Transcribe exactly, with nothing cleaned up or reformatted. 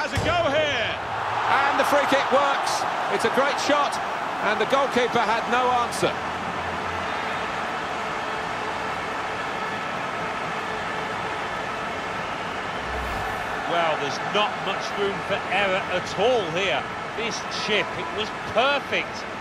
has a go here. And the free kick works. It's a great shot, and the goalkeeper had no answer. Well, there's not much room for error at all here. This chip, it was perfect.